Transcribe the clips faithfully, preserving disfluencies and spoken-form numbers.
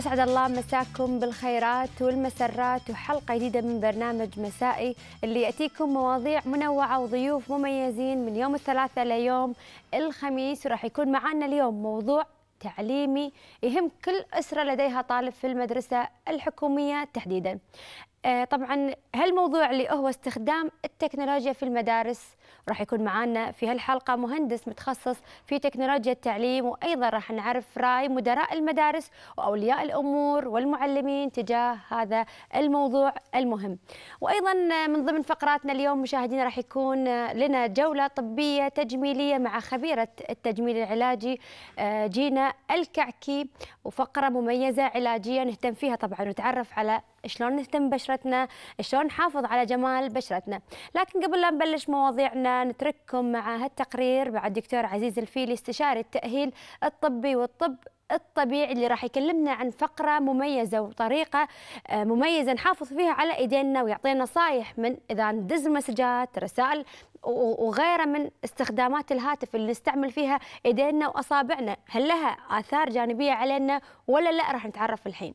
أسعد الله مساكم بالخيرات والمسرات وحلقة جديدة من برنامج مسائي اللي يأتيكم مواضيع منوعة وضيوف مميزين من يوم الثلاثاء ليوم الخميس. وراح يكون معنا اليوم موضوع تعليمي يهم كل أسرة لديها طالب في المدرسة الحكومية تحديداً. طبعا هالموضوع اللي هو استخدام التكنولوجيا في المدارس. راح يكون معنا في هالحلقة مهندس متخصص في تكنولوجيا التعليم، وأيضا راح نعرف رأي مدراء المدارس وأولياء الأمور والمعلمين تجاه هذا الموضوع المهم. وأيضا من ضمن فقراتنا اليوم مشاهدينا راح يكون لنا جولة طبية تجميلية مع خبيرة التجميل العلاجي جينا الكعكي، وفقرة مميزة علاجية نهتم فيها طبعا ونتعرف على شلون نهتم ببشرتنا، شلون نحافظ على جمال بشرتنا. لكن قبل لا نبلش مواضيعنا نترككم مع هالتقرير مع الدكتور عزيز الفيلي استشاري التأهيل الطبي والطب الطبيعي اللي راح يكلمنا عن فقرة مميزة وطريقة مميزة نحافظ فيها على ايدينا، ويعطينا نصايح من اذا ندز مسجات رسائل وغيرها من استخدامات الهاتف اللي نستعمل فيها ايدينا واصابعنا، هل لها آثار جانبية علينا ولا لا؟ راح نتعرف الحين.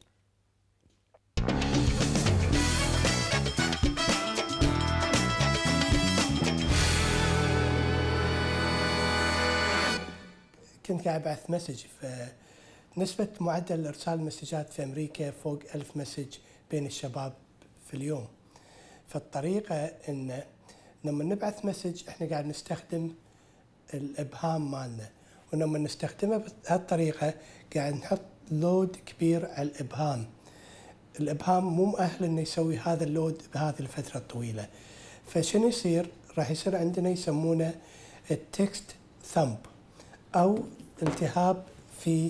كنت قاعد ابعث مسج، فنسبة معدل ارسال المسجات في امريكا فوق ألف مسج بين الشباب في اليوم. فالطريقة ان لما نبعث مسج احنا قاعد نستخدم الابهام مالنا، ولما نستخدمه بهالطريقة قاعد نحط لود كبير على الابهام. الابهام مو مؤهل انه يسوي هذا اللود بهذه الفترة الطويلة. فشنو يصير؟ راح يصير عندنا يسمونه التكست ثمب أو التهاب في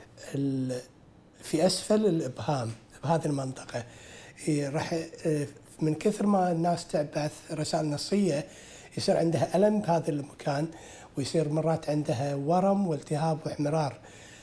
في أسفل الإبهام بهذه المنطقة. راح من كثر ما الناس تبعث رسائل نصية يصير عندها ألم بهذا المكان، ويصير مرات عندها ورم والتهاب واحمرار.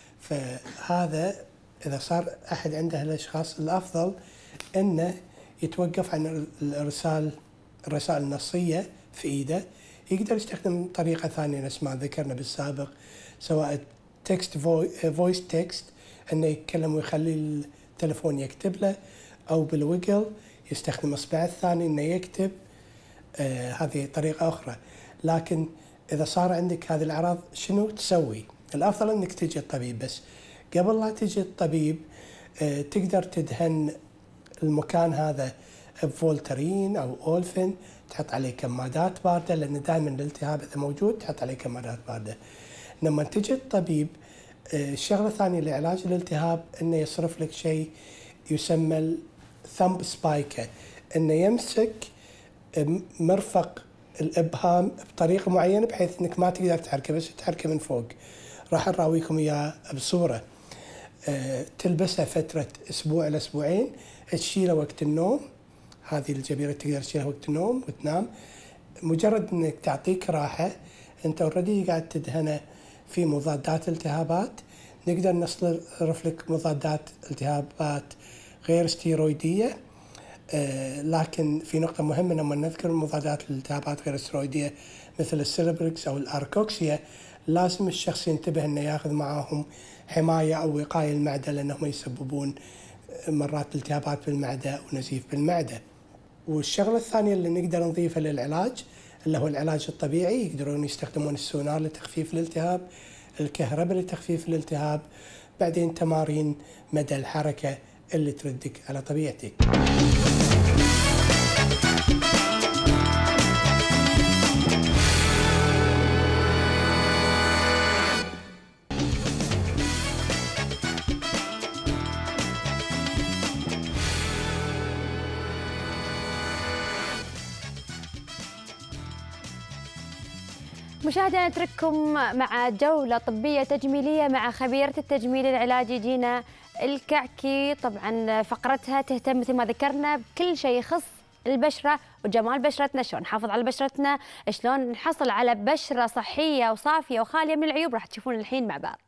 فهذا إذا صار أحد عنده الأشخاص الأفضل إنه يتوقف عن الإرسال الرسائل النصية في إيده، يقدر يستخدم طريقة ثانية نفس ما ذكرنا بالسابق، سواء تكست فويس تكست انه يتكلم ويخلي التلفون يكتب له، او بالويجل يستخدم اصبعه الثاني انه يكتب. آه هذه طريقة اخرى. لكن اذا صار عندك هذه الاعراض شنو تسوي؟ الافضل انك تجي الطبيب، بس قبل لا تجي الطبيب آه تقدر تدهن المكان هذا بفولترين او اولفين، تحط عليه كمادات باردة، لأن دائما الالتهاب إذا موجود تحط عليه كمادات باردة. لما تجي الطبيب الشغلة الثانية لعلاج الالتهاب إنه يصرف لك شيء يسمى الثمب سبايكر، إنه يمسك مرفق الإبهام بطريقة معينة بحيث إنك ما تقدر تحركه، بس تحركه من فوق. راح نراويكم إياه بصورة. تلبسها فترة أسبوع إلى أسبوعين، تشيله وقت النوم. هذه الجبيرة تقدر تشيلها وقت النوم وتنام. مجرد انك تعطيك راحة، انت اوريدي قاعد تدهنه في مضادات التهابات. نقدر نصرف لك مضادات التهابات غير ستيرويدية. آه لكن في نقطة مهمة لما نذكر مضادات الالتهابات غير الستيرويدية مثل السيلبريكس او الاركوكسيا، لازم الشخص ينتبه انه ياخذ معاهم حماية او وقاية المعدة، لانهم يسببون مرات التهابات بالمعدة ونزيف بالمعدة. والشغلة الثانية اللي نقدر نضيفها للعلاج اللي هو العلاج الطبيعي، يقدرون يستخدمون السونار لتخفيف الالتهاب، الكهرباء لتخفيف الالتهاب، بعدين تمارين مدى الحركة اللي تردك على طبيعتك. مشاهدينا نترككم مع جولة طبية تجميلية مع خبيرة التجميل العلاجي جينا الكعكي. طبعا فقرتها تهتم مثل ما ذكرنا بكل شيء يخص البشرة وجمال بشرتنا، شلون نحافظ على بشرتنا، شلون نحصل على بشرة صحية وصافية وخالية من العيوب. راح تشوفون الحين مع بعض.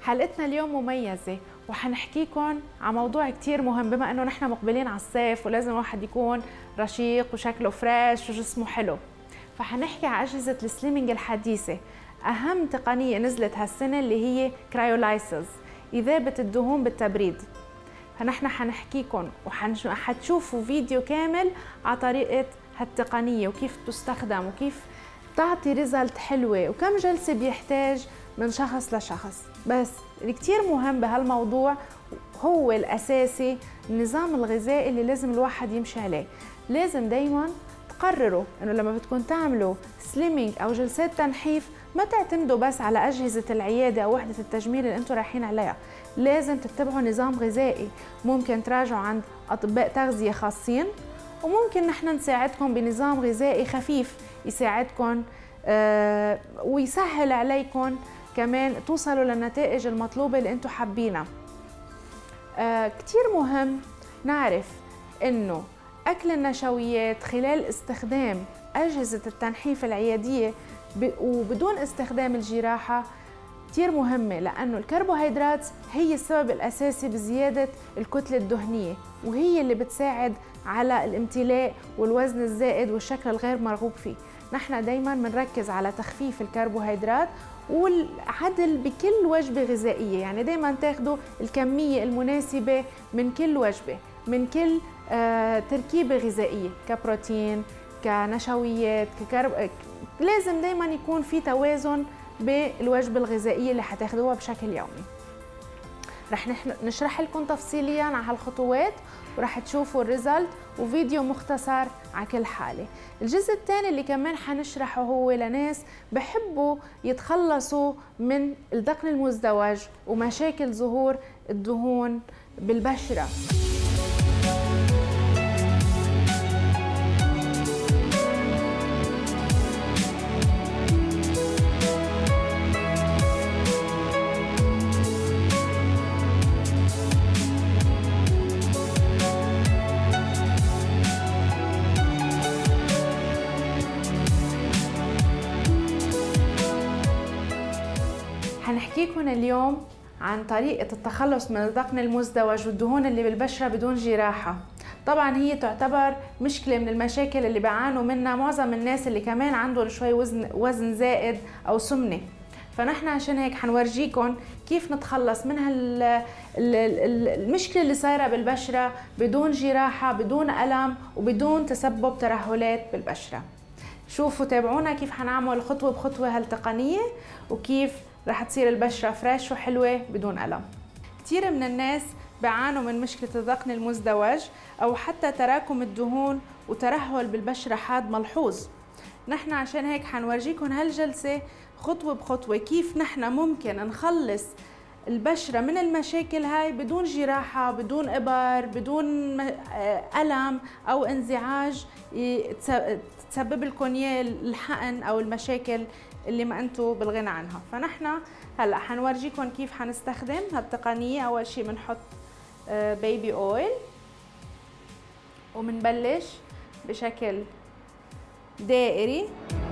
حلقتنا اليوم مميزة وحنحكيكم عن موضوع كتير مهم، بما انه نحن مقبلين على الصيف ولازم الواحد يكون رشيق وشكله فريش وجسمه حلو. فحنحكي عن أجهزة السليمينج الحديثة. أهم تقنية نزلت هالسنة اللي هي كرايولايسيس، إذابة الدهون بالتبريد. فنحن حنحكيكم وحتشوفوا فيديو كامل على طريقة هالتقنية وكيف تستخدم وكيف تعطي ريزلت حلوة وكم جلسة بيحتاج من شخص لشخص. بس اللي كتير مهم بهالموضوع هو الأساسي النظام الغذائي اللي لازم الواحد يمشي عليه. لازم دايما تقرروا انه لما بدكم تعملوا سليمينج او جلسات تنحيف ما تعتمدوا بس على اجهزه العياده او وحده التجميل اللي انتم رايحين عليها، لازم تتبعوا نظام غذائي. ممكن تراجعوا عند اطباء تغذيه خاصين، وممكن نحن نساعدكم بنظام غذائي خفيف يساعدكم آه ويسهل عليكم كمان توصلوا للنتائج المطلوبه اللي انتم حابينها. آه كتير مهم نعرف انه أكل النشويات خلال استخدام أجهزة التنحيف العيادية وبدون استخدام الجراحة كتير مهمة، لأنه الكربوهيدرات هي السبب الأساسي بزيادة الكتلة الدهنية، وهي اللي بتساعد على الامتلاء والوزن الزائد والشكل الغير مرغوب فيه. نحن دايما بنركز على تخفيف الكربوهيدرات والعدل بكل وجبة غذائية، يعني دايما تاخدوا الكمية المناسبة من كل وجبة، من كل آه، تركيبة غذائية كبروتين كنشويات ككرب. لازم دايما يكون في توازن بالوجبة الغذائية اللي حتاخدوها بشكل يومي. رح نشرح لكم تفصيليا على هالخطوات ورح تشوفوا الريزلت وفيديو مختصر على كل حالة. الجزء الثاني اللي كمان حنشرحه هو لناس بحبوا يتخلصوا من الدقن المزدوج ومشاكل ظهور الدهون بالبشرة. حنحكيكم اليوم عن طريقة التخلص من الدقن المزدوج والدهون اللي بالبشرة بدون جراحة. طبعا هي تعتبر مشكلة من المشاكل اللي بيعانوا منها معظم الناس اللي كمان عندهم شوي وزن وزن زائد أو سمنة. فنحن عشان هيك حنورجيكم كيف نتخلص من المشكلة اللي صايرة بالبشرة بدون جراحة، بدون ألم وبدون تسبب ترهلات بالبشرة. شوفوا تابعونا كيف حنعمل خطوة بخطوة هالتقنية وكيف رح تصير البشرة فريش وحلوة بدون ألم. كتير من الناس بيعانوا من مشكلة الدقن المزدوج أو حتى تراكم الدهون وترهل بالبشرة حاد ملحوظ. نحن عشان هيك حنورجيكم هالجلسة خطوة بخطوة كيف نحن ممكن نخلص البشرة من المشاكل هاي بدون جراحة، بدون إبر، بدون ألم أو انزعاج تسبب لكم إياه الحقن أو المشاكل اللي ما انتم بالغنى عنها. فنحن هلا حنورجيكم كيف حنستخدم هالتقنيه. اول شيء بنحط بيبي اويل وبنبلش بشكل دائري.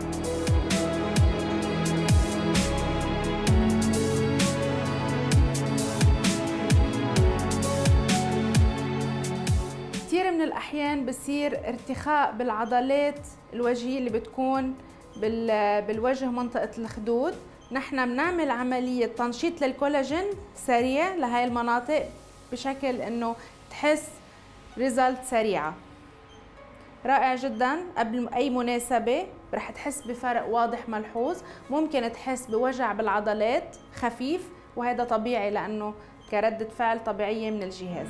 كثير من الاحيان بصير ارتخاء بالعضلات الوجهيه اللي بتكون بالوجه منطقة الخدود. نحن بنعمل عملية تنشيط للكولاجين سريع لهاي المناطق بشكل انه تحس ريزلت سريعة. رائع جدا. قبل اي مناسبة رح تحس بفرق واضح ملحوظ. ممكن تحس بوجع بالعضلات خفيف وهذا طبيعي لانه كردة فعل طبيعية من الجهاز.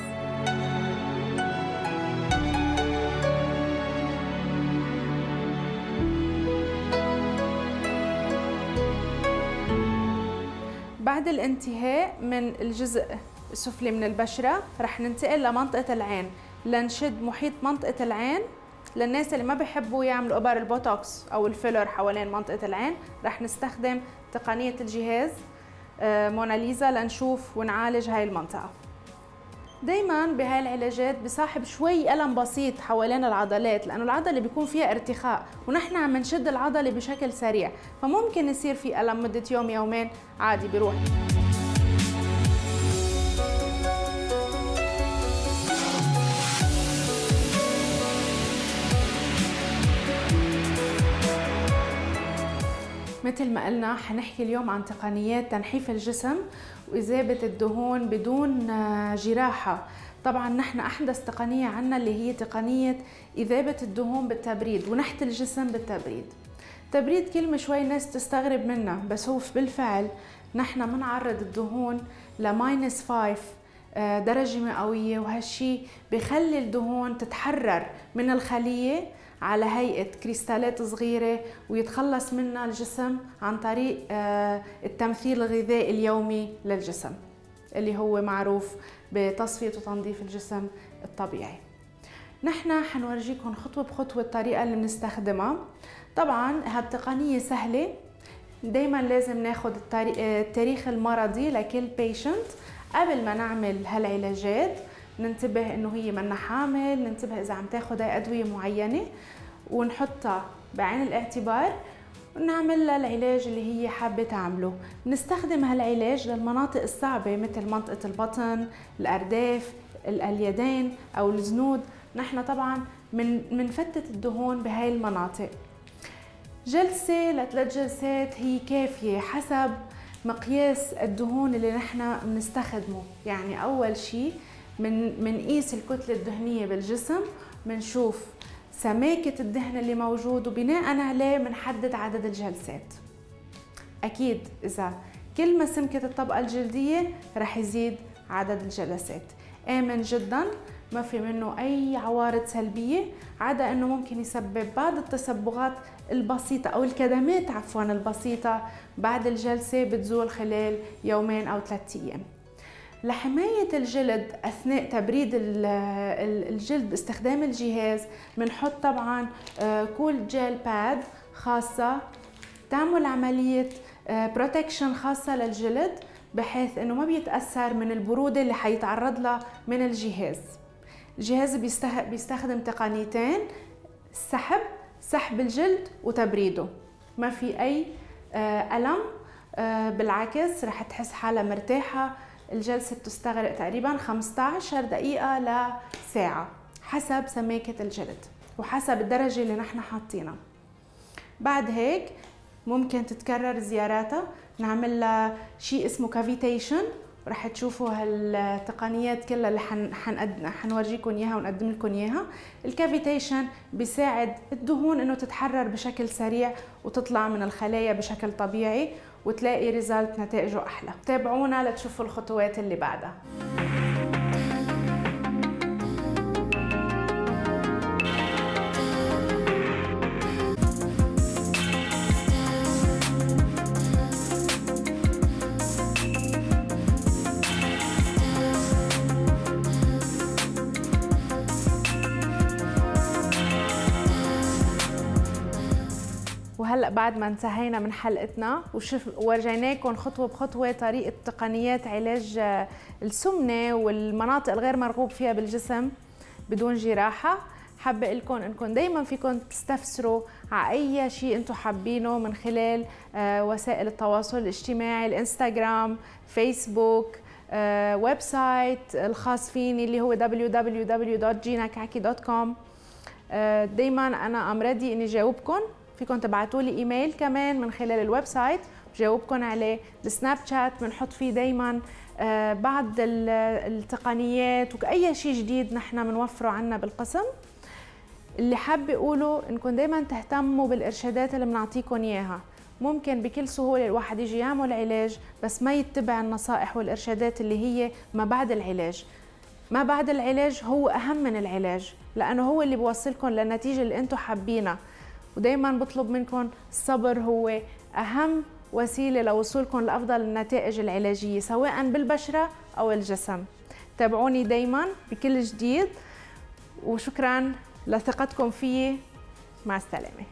بعد الانتهاء من الجزء السفلي من البشرة رح ننتقل لمنطقة العين لنشد محيط منطقة العين. للناس اللي ما بيحبوا يعملوا إبر البوتوكس أو الفيلر حوالين منطقة العين رح نستخدم تقنية الجهاز موناليزا لنشوف ونعالج هاي المنطقة. دايما بهاي العلاجات بصاحب شوي ألم بسيط حوالين العضلات لأنه العضلة بيكون فيها ارتخاء ونحن عم نشد العضلة بشكل سريع، فممكن يصير في ألم مدة يوم يومين عادي بيروح. مثل ما قلنا حنحكي اليوم عن تقنيات تنحيف الجسم وإذابة الدهون بدون جراحة. طبعا نحن أحدث تقنية عنا اللي هي تقنية إذابة الدهون بالتبريد ونحت الجسم بالتبريد. تبريد كلمة شوي ناس تستغرب منها، بس هو بالفعل نحن بنعرض الدهون لماينس فايف درجة مئوية، وهالشي بخلي الدهون تتحرر من الخلية على هيئة كريستالات صغيرة ويتخلص منها الجسم عن طريق التمثيل الغذائي اليومي للجسم اللي هو معروف بتصفية وتنظيف الجسم الطبيعي. نحن حنورجيكم خطوة بخطوة الطريقة اللي بنستخدمها. طبعا هالتقنية سهلة، دايما لازم ناخد التاريخ المرضي لكل بيشنت قبل ما نعمل هالعلاجات، ننتبه انه هي منا حامل، ننتبه اذا عم تاخد اي ادويه معينه ونحطها بعين الاعتبار ونعمل لها العلاج اللي هي حابه تعمله. نستخدم هالعلاج للمناطق الصعبه مثل منطقه البطن، الارداف، اليدين او الزنود. نحن طبعا من منفتت الدهون بهاي المناطق. جلسه لثلاث جلسات هي كافيه حسب مقياس الدهون اللي نحن بنستخدمه. يعني اول شيء من منقيس الكتله الدهنيه بالجسم، بنشوف سماكه الدهن اللي موجود وبناء عليه بنحدد عدد الجلسات. اكيد اذا كل ما سمكت الطبقه الجلديه رح يزيد عدد الجلسات. امن جدا، ما في منه اي عوارض سلبيه، عدا انه ممكن يسبب بعض التصبغات البسيطه او الكدمات عفوا البسيطه بعد الجلسه بتزول خلال يومين او ثلاثة ايام. لحمايه الجلد اثناء تبريد الجلد باستخدام الجهاز بنحط طبعا كول جيل باد خاصه تعمل عمليه بروتكشن خاصه للجلد بحيث انه ما بيتاثر من البروده اللي حيتعرض لها من الجهاز. الجهاز بيستخدم تقنيتين، السحب سحب الجلد وتبريده، ما في اي ألم، بالعكس رح تحس حالها مرتاحة. الجلسة بتستغرق تقريبا خمسة عشر دقيقة لساعة حسب سماكة الجلد وحسب الدرجة اللي نحن حاطينها. بعد هيك ممكن تتكرر زياراتها، نعمل لها شيء اسمه كافيتيشن، رح تشوفوا هالتقنيات كلها اللي حن حنورجيكم اياها ونقدم لكم اياها. الكافيتيشن بيساعد الدهون انه تتحرر بشكل سريع وتطلع من الخلايا بشكل طبيعي وتلاقي ريزلت نتائجه احلى. تابعونا لتشوفوا الخطوات اللي بعدها. وهلا بعد ما انتهينا من حلقتنا وشوف ورجيناكم خطوه بخطوه طريقه تقنيات علاج السمنه والمناطق الغير مرغوب فيها بالجسم بدون جراحه، حابه لكم انكم دائما فيكم تستفسروا على اي شيء انتم حابينه من خلال وسائل التواصل الاجتماعي، الانستغرام، فيسبوك، ويب سايت الخاص فيني اللي هو دبليو دبليو دبليو دوت جينا كعكي دوت كوم. دائما انا ام ريدي اني جاوبكم. فيكم تبعتوا لي ايميل كمان من خلال الويب سايت بجاوبكم عليه. السناب شات بنحط فيه دايما بعض التقنيات واي شيء جديد نحن بنوفره عنا بالقسم. اللي حابه اقوله انكم دايما تهتموا بالارشادات اللي بنعطيكم اياها. ممكن بكل سهوله الواحد يجي يعمل علاج بس ما يتبع النصائح والارشادات اللي هي ما بعد العلاج. ما بعد العلاج هو اهم من العلاج، لانه هو اللي بيوصلكم للنتيجه اللي انتم حابينها. ودايما بطلب منكم الصبر، هو أهم وسيلة لوصولكم لأفضل النتائج العلاجية سواء بالبشرة أو الجسم. تابعوني دايما بكل جديد وشكرا لثقتكم فيي. مع السلامة.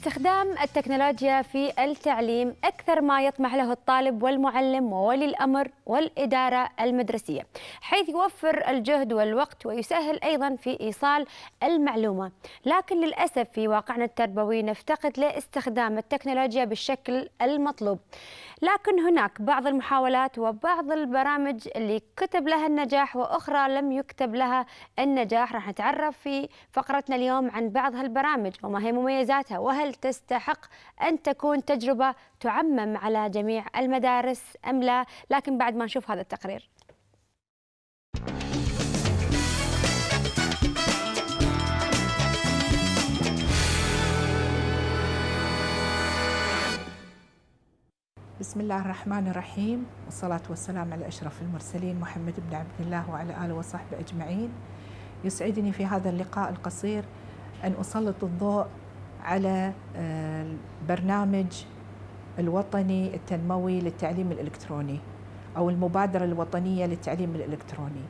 استخدام التكنولوجيا في التعليم أكثر ما يطمح له الطالب والمعلم وولي الأمر والإدارة المدرسية، حيث يوفر الجهد والوقت ويسهل أيضا في إيصال المعلومة. لكن للأسف في واقعنا التربوي نفتقد لاستخدام التكنولوجيا بالشكل المطلوب. لكن هناك بعض المحاولات وبعض البرامج اللي كتب لها النجاح وأخرى لم يكتب لها النجاح. راح نتعرف في فقرتنا اليوم عن بعض هالبرامج وما هي مميزاتها، وهل تستحق أن تكون تجربة تعمم على جميع المدارس أم لا. لكن بعد ما نشوف هذا التقرير. بسم الله الرحمن الرحيم، والصلاة والسلام على أشرف المرسلين محمد بن عبد الله وعلى آله وصحبه أجمعين. يسعدني في هذا اللقاء القصير أن أسلط الضوء على البرنامج الوطني التنموي للتعليم الإلكتروني أو المبادرة الوطنية للتعليم الإلكتروني.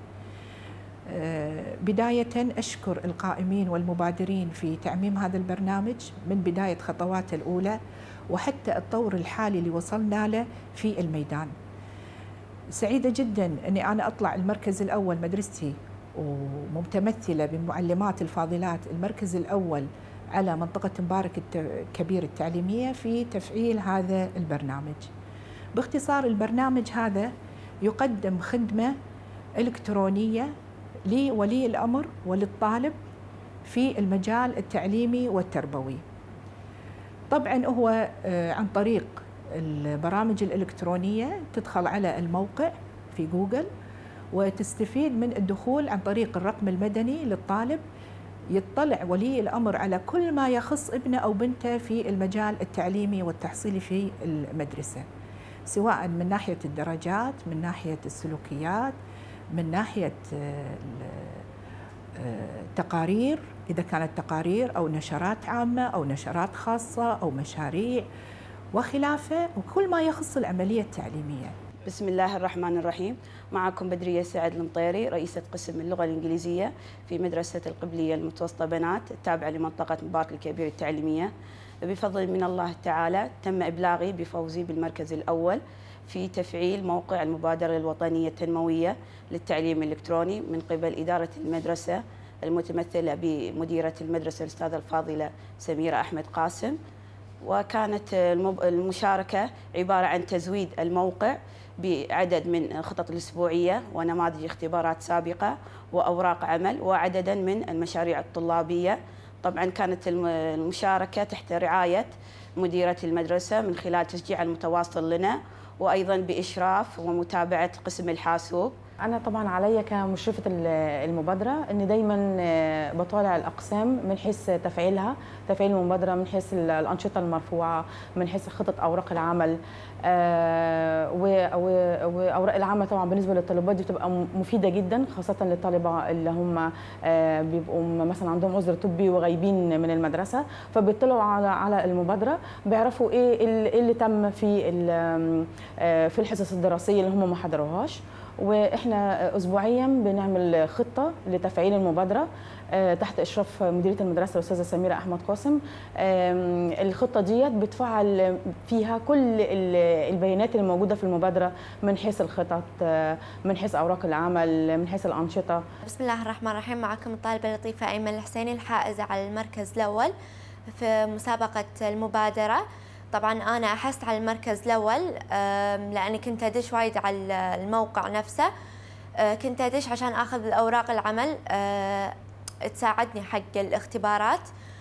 بداية أشكر القائمين والمبادرين في تعميم هذا البرنامج من بداية خطواته الأولى وحتى الطور الحالي اللي وصلنا له في الميدان. سعيدة جدا أني أنا أطلع المركز الأول مدرستي ومتمثلة بمعلمات الفاضلات المركز الأول على منطقة مبارك الكبير التعليمية في تفعيل هذا البرنامج. باختصار البرنامج هذا يقدم خدمة إلكترونية لولي الأمر وللطالب في المجال التعليمي والتربوي. طبعا هو عن طريق البرامج الإلكترونية تدخل على الموقع في جوجل وتستفيد من الدخول عن طريق الرقم المدني للطالب، يطلع ولي الأمر على كل ما يخص ابنه أو بنته في المجال التعليمي والتحصيلي في المدرسة، سواء من ناحية الدرجات، من ناحية السلوكيات، من ناحية التقارير إذا كانت تقارير أو نشرات عامة أو نشرات خاصة أو مشاريع وخلافه، وكل ما يخص العملية التعليمية. بسم الله الرحمن الرحيم. معكم بدرية سعد المطيري، رئيسة قسم اللغة الإنجليزية في مدرسة القبلية المتوسطة بنات التابعة لمنطقة مبارك الكبير التعليمية. بفضل من الله تعالى تم إبلاغي بفوزي بالمركز الأول في تفعيل موقع المبادرة الوطنية التنموية للتعليم الإلكتروني من قبل إدارة المدرسة المتمثلة بمديرة المدرسة الأستاذة الفاضلة سميرة أحمد قاسم. وكانت المشاركة عبارة عن تزويد الموقع بعدد من الخطط الأسبوعية ونماذج اختبارات سابقة وأوراق عمل وعددا من المشاريع الطلابية. طبعا كانت المشاركة تحت رعاية مديرة المدرسة من خلال تشجيع المتواصل لنا، وأيضا بإشراف ومتابعة قسم الحاسوب. أنا طبعا علي كمشرفة المبادرة أني دايما بطالع الأقسام من حيث تفعيلها، تفعيل المبادرة من حيث الأنشطة المرفوعة، من حيث خطط أوراق العمل. وأوراق العمل طبعا بالنسبة للطالبات دي بتبقى مفيدة جدا، خاصة للطالبة اللي هم بيبقوا مثلا عندهم عذر طبي وغايبين من المدرسة، فبيطلعوا على على المبادرة بيعرفوا إيه اللي تم في في الحصص الدراسية اللي هم ما حضروهاش. واحنا اسبوعيا بنعمل خطه لتفعيل المبادره تحت اشراف مديريه المدرسه الاستاذه سميره احمد قاسم. الخطه ديت بتفعل فيها كل البيانات اللي موجوده في المبادره من حيث الخطط، من حيث اوراق العمل، من حيث الانشطه. بسم الله الرحمن الرحيم. معكم الطالبه اللطيفه ايمن الحسيني الحائزه على المركز الاول في مسابقه المبادره. طبعا أنا أحست على المركز الأول لأني كنت أدش وايد على الموقع نفسه، كنت أدش عشان أخذ الأوراق العمل تساعدني حق الاختبارات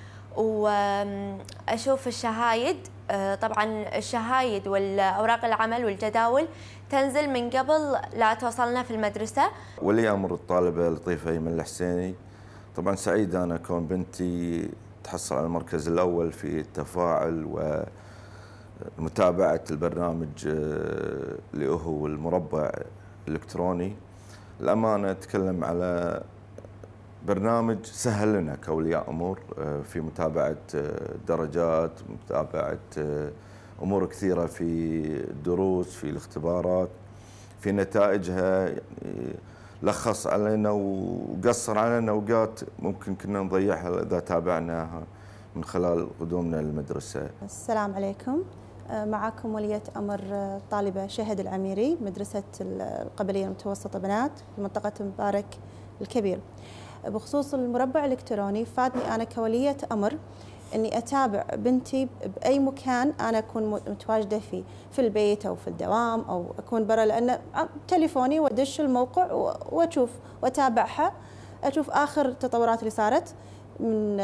وأشوف الشهايد. طبعا الشهايد والأوراق العمل والجداول تنزل من قبل لا توصلنا في المدرسة. ولي أمر الطالبة لطيفة أيمن الحسيني، طبعا سعيد أنا كون بنتي تحصل على المركز الأول في التفاعل و متابعة البرنامج اللي هو المربع الإلكتروني. الأمانة أتكلم على برنامج سهل لنا كأولياء أمور في متابعة الدرجات، متابعة أمور كثيرة في الدروس، في الاختبارات، في نتائجها. يعني لخص علينا وقصر علينا أوقات ممكن كنا نضيعها إذا تابعناها من خلال قدومنا للمدرسة. السلام عليكم، معكم ولية أمر طالبة شهد العميري، مدرسة القبلية المتوسطة بنات في منطقة مبارك الكبير. بخصوص المربع الإلكتروني، فادني أنا كولية أمر أني أتابع بنتي بأي مكان أنا أكون متواجدة فيه، في البيت أو في الدوام أو أكون برا، لأن تليفوني وأدش الموقع وأشوف وأتابعها، أشوف آخر التطورات اللي صارت من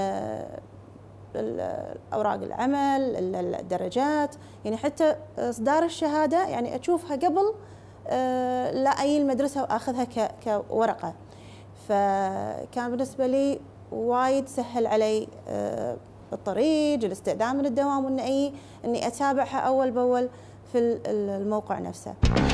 أوراق العمل، الدرجات، يعني حتى إصدار الشهادة يعني أشوفها قبل لا أي المدرسة وأخذها كورقة. فكان بالنسبة لي وايد سهل علي الطريق، الاستعداد من الدوام، وإن أي إني أتابعها أول بأول في الموقع نفسه.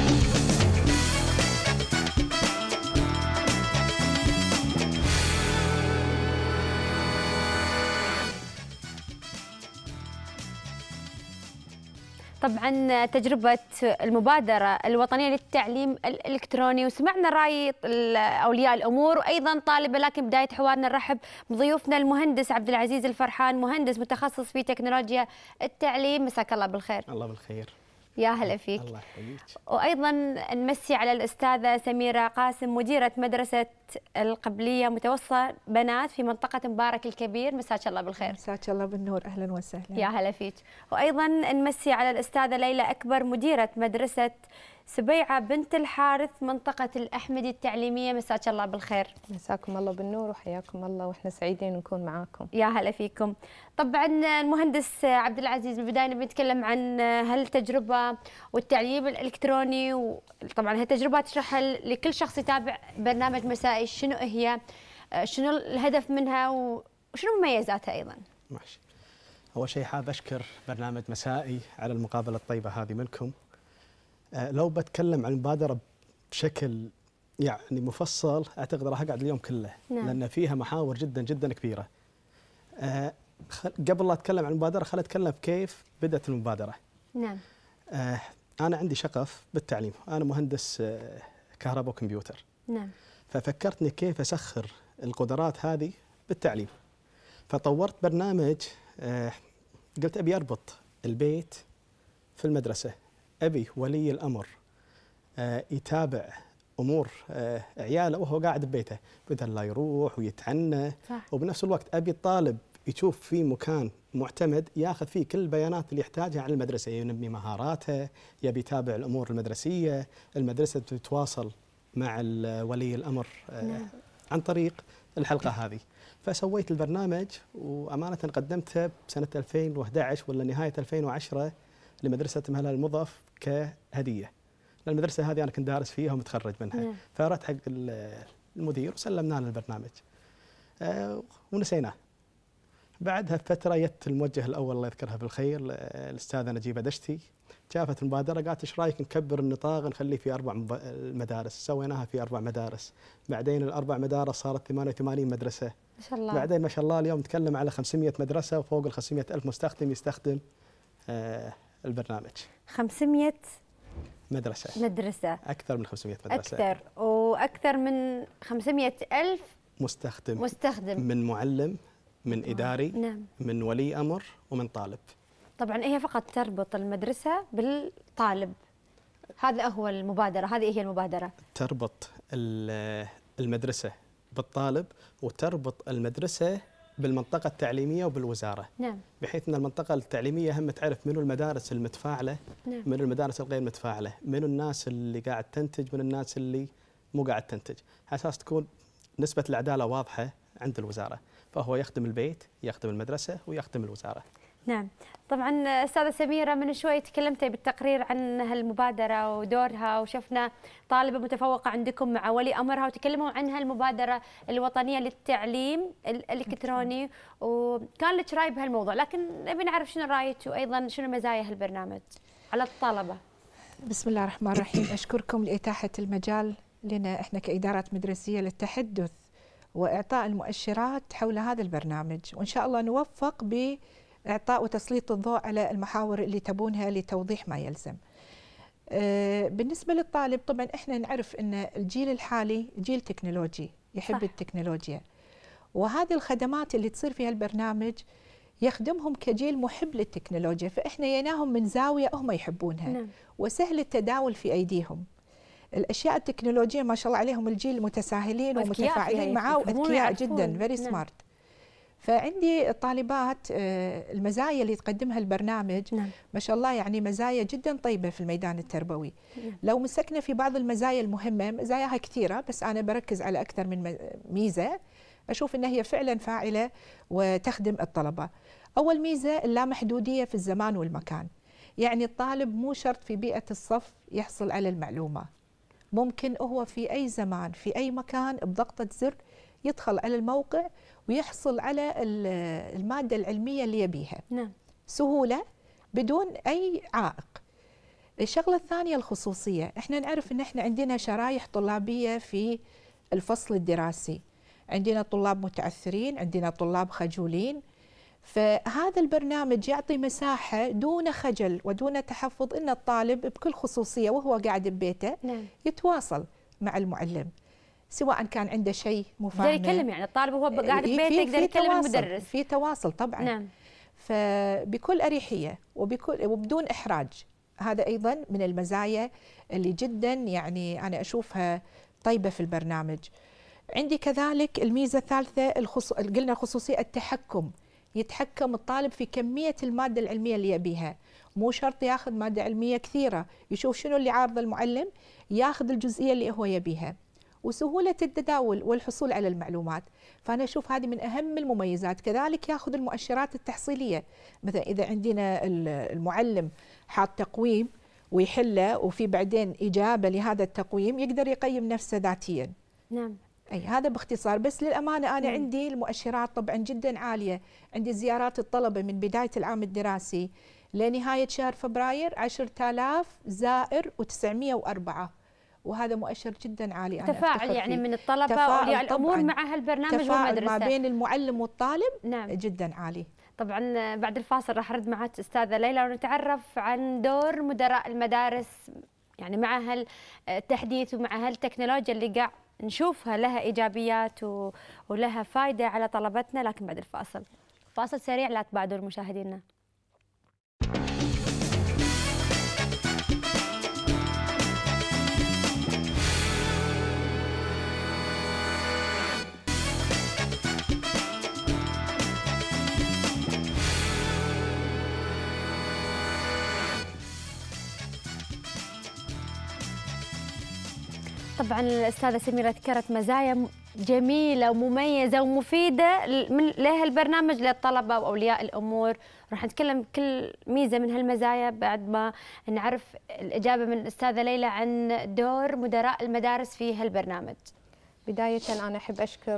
طبعا تجربة المبادرة الوطنية للتعليم الإلكتروني، وسمعنا رأي أولياء الأمور وأيضا طالبة، لكن بداية حوارنا نرحب بضيوفنا المهندس عبد العزيز الفرحان، مهندس متخصص في تكنولوجيا التعليم. مساك الله بالخير. الله بالخير. يا هلا فيك. الله يحييك. وأيضا نمسي على الأستاذة سميرة قاسم، مديرة مدرسة القبلية متوسطة بنات في منطقة مبارك الكبير. مساك الله بالخير. مساك الله بالنور، أهلا وسهلا. يا هلا فيك. وأيضا نمسي على الأستاذة ليلى أكبر، مديرة مدرسة سبيعة بنت الحارث منطقة الأحمدي التعليمية. مساك الله بالخير. مساكم الله بالنور وحياكم الله، وإحنا سعيدين نكون معاكم. يا هلا فيكم. طبعا المهندس عبد العزيز، بالبداية نتكلم عن هالتجربة والتعليم الإلكتروني، وطبعا هالتجربة تشرح لكل شخص يتابع برنامج مسائي شنو هي، شنو الهدف منها، وشنو مميزاتها أيضا. ماشي. أول شيء حاب أشكر برنامج مسائي على المقابلة الطيبة هذه منكم. أه لو بتكلم عن المبادرة بشكل يعني مفصل أعتقد راح أقعد اليوم كله. نعم. لأن فيها محاور جدا جدا كبيرة. أه قبل لا أتكلم عن المبادرة خليني أتكلم كيف بدأت المبادرة. نعم. أه أنا عندي شغف بالتعليم، أنا مهندس أه كهرباء وكمبيوتر. نعم. ففكرتني كيف أسخر القدرات هذه بالتعليم، فطورت برنامج. أه قلت أبي أربط البيت في المدرسة، أبي ولي الأمر أه يتابع أمور أه عياله وهو قاعد ببيته بدل لا يروح ويتعنى. صح. وبنفس الوقت أبي الطالب يشوف في مكان معتمد ياخذ فيه كل البيانات اللي يحتاجها عن المدرسة، ينمي مهاراته، يبي يتابع الأمور المدرسية، المدرسة تتواصل مع ولي الأمر أه نعم. عن طريق الحلقة هذه. فسويت البرنامج وأمانة قدمته بسنة ألفين وأحد عشر ولا نهاية ألفين وعشرة لمدرسة مهلا المضاف كهدية. المدرسة هذه أنا كنت دارس فيها ومتخرج منها. نعم. فرحت حق المدير وسلمنا له البرنامج أه ونسيناه. بعدها بفترة جت الموجه الأول الله يذكرها بالخير الأستاذة نجيبة دشتي، شافت المبادرة قالت ايش رايك نكبر النطاق نخليه في أربع مدارس. سويناها في أربع مدارس، بعدين الأربع مدارس صارت ثمانية وثمانين مدرسة ما شاء الله. بعدين ما شاء الله اليوم نتكلم على خمسمئة مدرسة وفوق ال خمسمئة ألف مستخدم يستخدم آه البرنامج. خمسمئة مدرسة مدرسة أكثر من خمسمئة مدرسة، أكثر وأكثر من خمسمئة ألف مستخدم مستخدم من معلم، من إداري. نعم. من ولي أمر ومن طالب. طبعا هي فقط تربط المدرسة بالطالب، هذا هو المبادرة، هذه هي المبادرة. تربط المدرسة بالطالب وتربط المدرسة بالمنطقة التعليمية وبالوزارة. نعم. بحيث أن المنطقة التعليمية هم تعرف منو المدارس المتفاعلة. نعم. منو المدارس الغير متفاعلة، منو الناس اللي قاعد تنتج، من الناس اللي مو قاعد تنتج، على أساس تكون نسبة العدالة واضحة عند الوزارة. فهو يخدم البيت، يخدم المدرسة، ويخدم الوزارة. نعم. طبعا استاذه سميره من شوي تكلمتي بالتقرير عن هالمبادره ودورها، وشفنا طالبه متفوقه عندكم مع ولي امرها، وتكلموا عن هالمبادره الوطنيه للتعليم الالكتروني، وكان لك راي بهالموضوع، لكن نبي نعرف شنو رايك وايضا شنو مزايا هالبرنامج على الطلبه. بسم الله الرحمن الرحيم. اشكركم لاتاحه المجال لنا احنا كادارات مدرسيه للتحدث واعطاء المؤشرات حول هذا البرنامج، وان شاء الله نوفق ب إعطاء وتسليط الضوء على المحاور اللي تبونها لتوضيح ما يلزم. بالنسبة للطالب طبعا احنا نعرف ان الجيل الحالي جيل تكنولوجي، يحب صح. التكنولوجيا، وهذه الخدمات اللي تصير فيها البرنامج يخدمهم كجيل محب للتكنولوجيا، فإحنا يناهم من زاوية هم يحبونها. نعم. وسهل التداول في أيديهم. الأشياء التكنولوجية ما شاء الله عليهم الجيل متساهلين ومتفاعلين معاه وأذكياء جدا، فيري سمارت. فعندي الطالبات المزايا اللي تقدمها البرنامج نعم. ما شاء الله يعني مزايا جدا طيبة في الميدان التربوي. نعم. لو مسكنا في بعض المزايا المهمة، مزاياها كثيرة بس أنا بركز على أكثر من ميزة أشوف أنها هي فعلا فاعلة وتخدم الطلبة. أول ميزة اللامحدودية في الزمان والمكان، يعني الطالب مو شرط في بيئة الصف يحصل على المعلومة، ممكن هو في أي زمان في أي مكان بضغطة زر يدخل على الموقع ويحصل على المادة العلمية اللي يبيها. نعم. سهولة بدون أي عائق. الشغلة الثانية الخصوصية، احنا نعرف ان احنا عندنا شرايح طلابية في الفصل الدراسي، عندنا طلاب متعثرين، عندنا طلاب خجولين، فهذا البرنامج يعطي مساحة دون خجل ودون تحفظ ان الطالب بكل خصوصية وهو قاعد ببيته نعم. يتواصل مع المعلم، سواء كان عنده شيء مو فاهمه يقدر يكلم، يعني الطالب وهو قاعد ببيته يقدر يكلم المدرس، في تواصل طبعا. نعم. فبكل أريحية وبكل وبدون إحراج، هذا أيضا من المزايا اللي جدا يعني أنا أشوفها طيبة في البرنامج. عندي كذلك الميزة الثالثة الخص... قلنا خصوصية التحكم، يتحكم الطالب في كمية المادة العلمية اللي يبيها، مو شرط ياخذ مادة علمية كثيرة، يشوف شنو اللي عارض المعلم ياخذ الجزئية اللي هو يبيها، وسهولة التداول والحصول على المعلومات. فأنا أشوف هذه من أهم المميزات. كذلك ياخذ المؤشرات التحصيلية، مثلا إذا عندنا المعلم حاط تقويم ويحله وفي بعدين إجابة لهذا التقويم يقدر يقيم نفسه ذاتيا. نعم. أي هذا باختصار. بس للأمانة أنا مم. عندي المؤشرات طبعا جدا عالية، عندي زيارات الطلبة من بداية العام الدراسي لنهاية شهر فبراير عشرة آلاف زائر وتسعمئة وأربعة، وهذا مؤشر جدا عالي. أنا تفاعل يعني من الطلبة وأولياء الأمور مع هالبرنامج والمدرسة، تفاعل ما بين المعلم والطالب نعم. جدا عالي. طبعا بعد الفاصل راح أرد معك أستاذة ليلى ونتعرف عن دور مدراء المدارس يعني مع هالتحديث ومع هالتكنولوجيا اللي قاعد نشوفها لها إيجابيات ولها فائدة على طلبتنا، لكن بعد الفاصل. فاصل سريع لا تبعدوا مشاهدينا. طبعا الأستاذة سميرة ذكرت مزايا جميلة ومميزة ومفيدة من لها البرنامج للطلبة وأولياء الأمور. راح نتكلم كل ميزة من هالمزايا بعد ما نعرف الإجابة من الأستاذة ليلى عن دور مدراء المدارس في هالبرنامج. بداية أنا أحب أشكر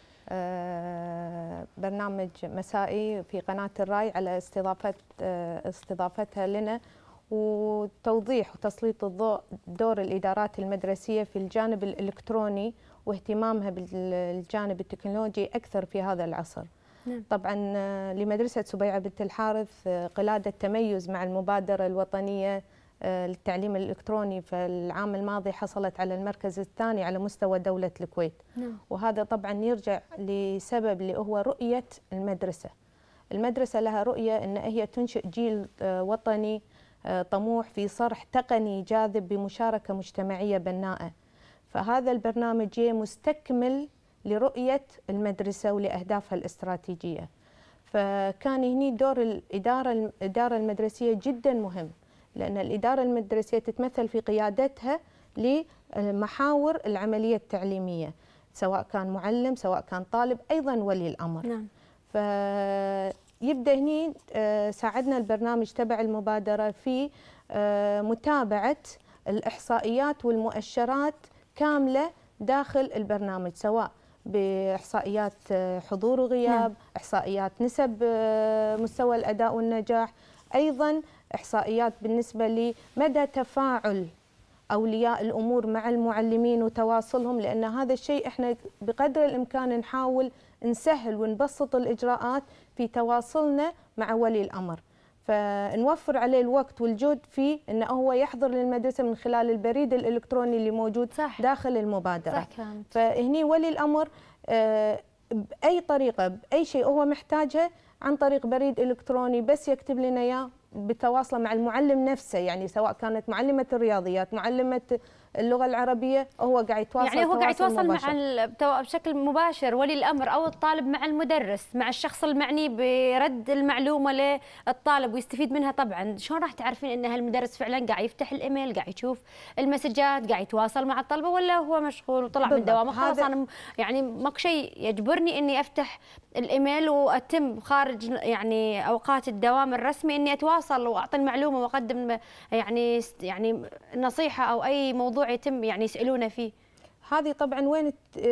برنامج مسائي في قناة الراي على استضافة استضافتها لنا وتوضيح وتسليط الضوء دور الإدارات المدرسية في الجانب الإلكتروني واهتمامها بالجانب التكنولوجي أكثر في هذا العصر. نعم. طبعا لمدرسة سبيعة بنت الحارث قلادة تميز مع المبادرة الوطنية للتعليم الإلكتروني، في العام الماضي حصلت على المركز الثاني على مستوى دولة الكويت. نعم. وهذا طبعا يرجع لسبب اللي هو رؤية المدرسة. المدرسة لها رؤية أن هي تنشئ جيل وطني طموح في صرح تقني جاذب بمشاركة مجتمعية بناءة. فهذا البرنامج مستكمل لرؤية المدرسة ولأهدافها الاستراتيجية. فكان هني دور الإدارة الإدارة المدرسية جدا مهم، لأن الإدارة المدرسية تتمثل في قيادتها لمحاور العملية التعليمية، سواء كان معلم سواء كان طالب أيضا ولي الأمر. نعم. ف يبدأ هني ساعدنا البرنامج تبع المبادرة في متابعة الإحصائيات والمؤشرات كاملة داخل البرنامج، سواء بإحصائيات حضور وغياب، نعم. إحصائيات نسب مستوى الأداء والنجاح، أيضا إحصائيات بالنسبة لمدى تفاعل أولياء الأمور مع المعلمين وتواصلهم، لأن هذا الشيء إحنا بقدر الإمكان نحاول نسهل ونبسط الإجراءات في تواصلنا مع ولي الأمر، فنوفر عليه الوقت والجهد في أنه هو يحضر للمدرسة من خلال البريد الإلكتروني اللي موجود صح. داخل المبادرة. صح. فهني ولي الأمر بأي طريقة بأي شيء هو محتاجه عن طريق بريد الكتروني بس يكتب لنا اياه بتواصله مع المعلم نفسه، يعني سواء كانت معلمه الرياضيات، معلمه اللغه العربيه، هو قاعد يتواصل يعني هو قاعد يتواصل مباشر. مع بشكل مباشر ولي الامر او الطالب مع المدرس، مع الشخص المعني برد المعلومه للطالب ويستفيد منها. طبعا شلون راح تعرفين ان هالمدرس فعلا قاعد يفتح الايميل، قاعد يشوف المسجات، قاعد يتواصل مع الطلبه، ولا هو مشغول وطلع من دوامه خلاص انا يعني ماكو شيء يجبرني اني افتح الايميل واتم خارج يعني اوقات الدوام الرسمي اني اتواصل واعطي المعلومه واقدم يعني يعني نصيحه او اي موضوع يتم يعني يسالونه فيه. هذه طبعا وين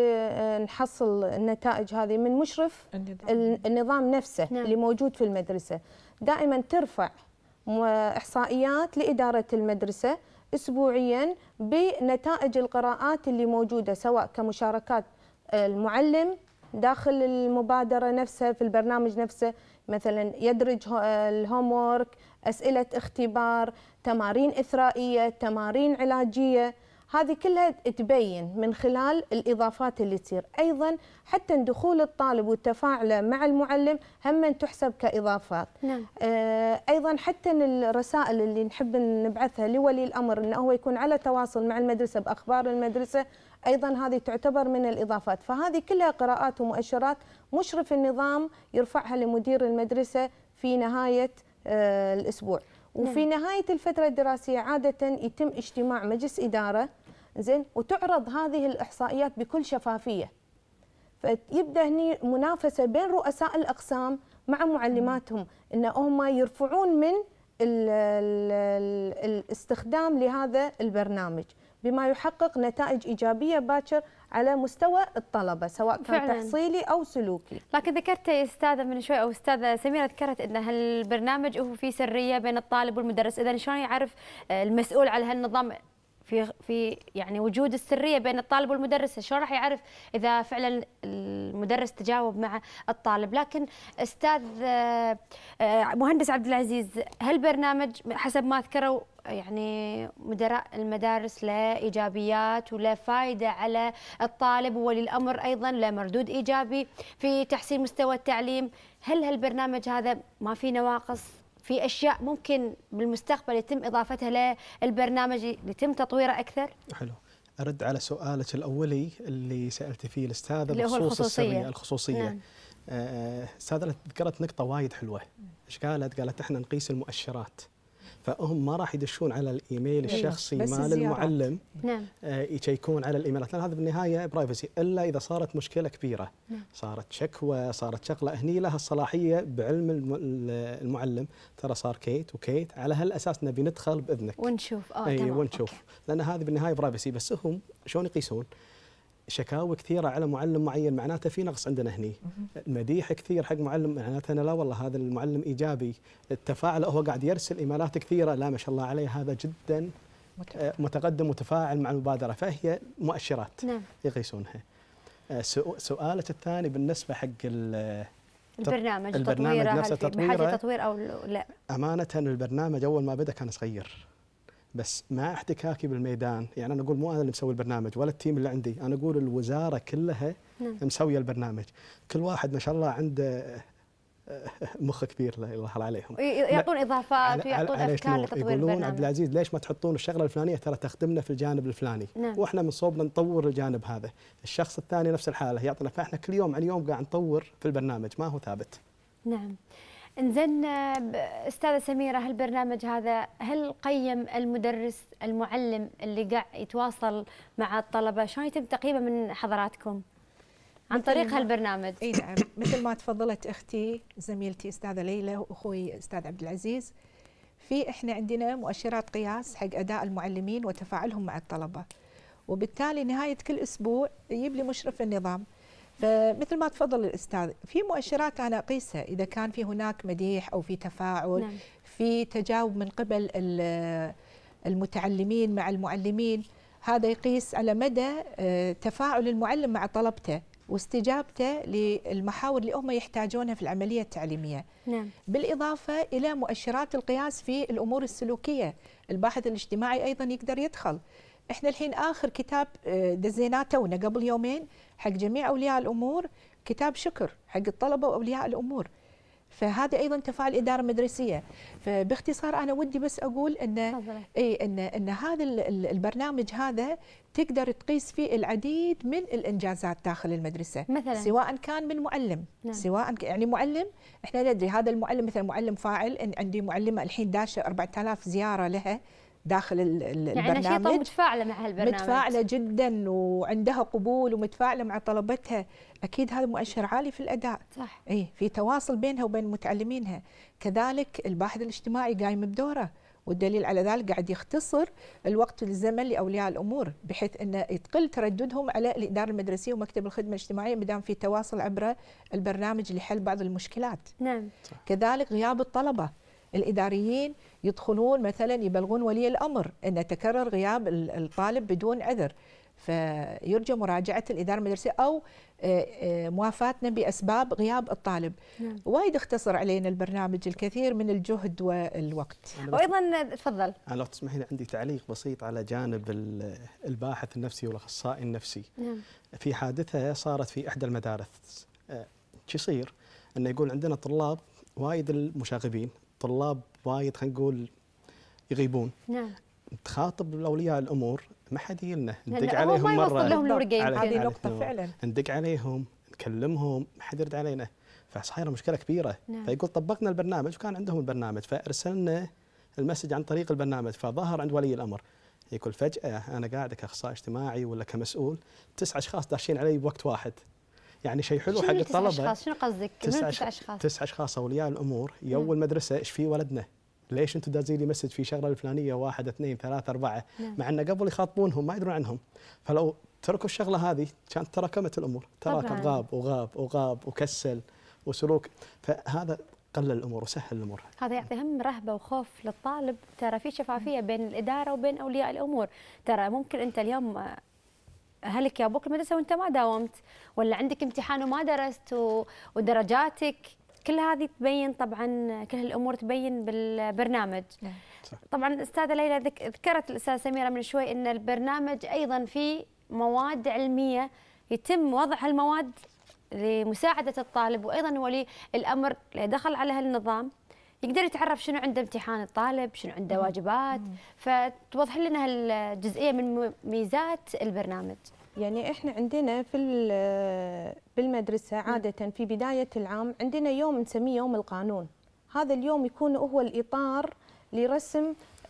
نحصل النتائج هذه؟ من مشرف النظام, النظام نفسه. نعم. اللي موجود في المدرسه دائما ترفع احصائيات لاداره المدرسه اسبوعيا بنتائج القراءات اللي موجوده، سواء كمشاركات المعلم داخل المبادره نفسها في البرنامج نفسه، مثلا يدرج الهوم وورك، اسئله اختبار، تمارين اثرائيه، تمارين علاجيه، هذه كلها تبين من خلال الاضافات اللي تصير. ايضا حتى دخول الطالب والتفاعل مع المعلم هم تحسب كاضافات. نعم. آه ايضا حتى الرسائل اللي نحب نبعثها لولي الامر انه هو يكون على تواصل مع المدرسه باخبار المدرسه، ايضا هذه تعتبر من الاضافات. فهذه كلها قراءات ومؤشرات مشرف النظام يرفعها لمدير المدرسه في نهايه آه الاسبوع. وفي نهاية الفترة الدراسية عادة يتم اجتماع مجلس إدارة زين وتعرض هذه الإحصائيات بكل شفافية. فيبدأ هني منافسة بين رؤساء الأقسام مع معلماتهم إن هم يرفعون من ال ال الاستخدام لهذا البرنامج بما يحقق نتائج إيجابية باكر على مستوى الطلبة، سواء كان فعلاً تحصيلي أو سلوكي. لكن ذكرت يا أستاذة من شوي أو أستاذة سميرة ذكرت أن هالبرنامج هو فيه سرية بين الطالب والمدرس، إذا شلون يعرف المسؤول على هالنظام في في يعني وجود السرية بين الطالب والمدرس؟ شلون راح يعرف إذا فعلا المدرس تجاوب مع الطالب؟ لكن أستاذ مهندس عبد العزيز، هالبرنامج حسب ما ذكروا يعني مدراء المدارس له ايجابيات وله فائده على الطالب وولي الامر، ايضا له مردود ايجابي في تحسين مستوى التعليم. هل هالبرنامج هذا ما في نواقص؟ في اشياء ممكن بالمستقبل يتم اضافتها للبرنامج يتم تطويره اكثر؟ حلو. ارد على سؤالك الاولي اللي سالتي فيه الاستاذه بخصوص الخصوصية. السريه الخصوصيه. نعم. استاذه ذكرت نقطه وايد حلوه. ايش قالت؟ قالت احنا نقيس المؤشرات، فهم ما راح يدشون على الايميل الشخصي مال المعلم. نعم. يشيكون على الايميلات، لان هذا بالنهايه برايفسي، الا اذا صارت مشكله كبيره. نعم. صارت شكوى، صارت شغله، هني لها الصلاحيه بعلم المعلم، ترى صار كيت وكيت، على هالاساس نبي ندخل باذنك ونشوف. اه اي تمام. ونشوف. أوكي. لان هذه بالنهايه برايفسي. بس هم شلون يقيسون؟ شكاوى كثيره على معلم معين، معناته في نقص عندنا هني. مديح كثير حق معلم، معناته أنا لا والله هذا المعلم ايجابي. التفاعل، هو قاعد يرسل ايميلات كثيره، لا ما شاء الله عليه هذا جدا متقدم وتفاعل مع المبادره. فهي مؤشرات. نعم. يقيسونها. سؤالك الثاني بالنسبه حق البرنامج، البرنامج نفسه، تطويره بحاجه تطوير او لا؟ امانه البرنامج اول ما بدا كان صغير، بس مع احتكاكي بالميدان، يعني انا اقول مو انا اللي مسوي البرنامج ولا التيم اللي عندي، انا اقول الوزاره كلها نعم. مسويه البرنامج. كل واحد ما شاء الله عنده مخ كبير الله يظهر عليهم، يعطون اضافات ويعطون افكار لتطوير يقولون البرنامج. عبد العزيز ليش ما تحطون الشغله الفلانيه ترى تخدمنا في الجانب الفلاني. نعم. واحنا من صوبنا نطور الجانب هذا. الشخص الثاني نفس الحاله يعطينا، فاحنا كل يوم عن يوم قاعد نطور في البرنامج، ما هو ثابت. نعم. انزين استاذه سميره، هالبرنامج هذا هل قيم المدرس المعلم اللي قاعد يتواصل مع الطلبه؟ شلون يتم تقييمه من حضراتكم عن طريق هالبرنامج؟ اي نعم، مثل ما تفضلت اختي زميلتي استاذه ليلى واخوي استاذ عبد العزيز، في احنا عندنا مؤشرات قياس حق اداء المعلمين وتفاعلهم مع الطلبه، وبالتالي نهايه كل اسبوع يجيب لي مشرف النظام. فمثل ما تفضل الاستاذ، في مؤشرات انا اقيسها اذا كان في هناك مديح او في تفاعل. نعم. في تجاوب من قبل المتعلمين مع المعلمين، هذا يقيس على مدى تفاعل المعلم مع طلبته واستجابته للمحاور اللي هم يحتاجونها في العمليه التعليميه. نعم. بالاضافه الى مؤشرات القياس في الامور السلوكيه، الباحث الاجتماعي ايضا يقدر يدخل. احنا الحين اخر كتاب دزيناته تونا قبل يومين حق جميع اولياء الامور، كتاب شكر حق الطلبه واولياء الامور. فهذا ايضا تفاعل الاداره المدرسيه. فباختصار انا ودي بس اقول ان اي ان ان هذا البرنامج هذا تقدر تقيس فيه العديد من الانجازات داخل المدرسه مثلا سواء كان من معلم نعم. سواء يعني معلم احنا ندري هذا المعلم مثلا معلم فاعل، إن عندي معلمه الحين داشه أربعة آلاف زياره لها داخل البرنامج، يعني نشيطه متفاعله مع هالبرنامج، متفاعله جدا وعندها قبول ومتفاعله مع طلبتها، اكيد هذا مؤشر عالي في الاداء. صح. اي في تواصل بينها وبين متعلمينها. كذلك الباحث الاجتماعي قايم بدوره، والدليل على ذلك قاعد يختصر الوقت والزمن لاولياء الامور بحيث انه يقل ترددهم على الاداره المدرسيه ومكتب الخدمه الاجتماعيه ما دام في تواصل عبر البرنامج لحل بعض المشكلات. نعم. كذلك غياب الطلبه الإداريين يدخلون مثلا يبلغون ولي الأمر أن تكرر غياب الطالب بدون عذر، فيرجى مراجعة الإدارة المدرسية أو موافاتنا بأسباب غياب الطالب. نعم. وايد اختصر علينا البرنامج الكثير من الجهد والوقت. وأيضا تفضل. أنا لو تسمحين عندي تعليق بسيط على جانب الباحث النفسي والأخصائي النفسي. نعم. في حادثة صارت في إحدى المدارس، شو يصير؟ أنه يقول عندنا طلاب وايد المشاغبين، طلاب وايد خلينا نقول يغيبون. نعم. تخاطب اولياء الامور ما حد يجينا، ندق عليهم ما مره لهم هذه نقطه فعلا، ندق عليهم نكلمهم ما حد يرد علينا، فصايره مشكله كبيره. نعم. فيقول طبقنا البرنامج وكان عندهم البرنامج فارسلنا المسج عن طريق البرنامج، فظهر عند ولي الامر يقول فجاه انا قاعد كاخصائي اجتماعي ولا كمسؤول تسع اشخاص داشين علي بوقت واحد. يعني شيء حلو حق الطلبه. تسع اشخاص، شنو قصدك؟ تسع اشخاص تسع اشخاص اولياء الامور يو المدرسه ايش في ولدنا؟ ليش انتم دازين لي مسج في شغله الفلانيه واحد اثنين ثلاثه اربعه؟ نعم. مع انه قبل يخاطبونهم ما يدرون عنهم، فلو تركوا الشغله هذه كانت تراكمت الامور، تراكم غاب وغاب وغاب وكسل وسلوك، فهذا قلل الامور وسهل الامور. هذا يعطي هم رهبه وخوف للطالب، ترى في شفافيه بين الاداره وبين اولياء الامور، ترى ممكن انت اليوم اهلك يابوك المدرسه وانت ما داومت، ولا عندك امتحان وما درست ودرجاتك، كل هذه تبين طبعا، كل هالامور تبين بالبرنامج. طبعا الاستاذه ليلى ذكرت الاستاذه سميره من شوي ان البرنامج ايضا في مواد علميه يتم وضع هالمواد لمساعده الطالب، وايضا ولي الامر اللي دخل على هالنظام يقدر يتعرف شنو عنده امتحان الطالب، شنو عنده واجبات، فتوضح لنا هالجزئيه من ميزات البرنامج. يعني احنا عندنا في بالمدرسه عاده في بدايه العام عندنا يوم نسميه يوم القانون، هذا اليوم يكون هو الاطار لرسم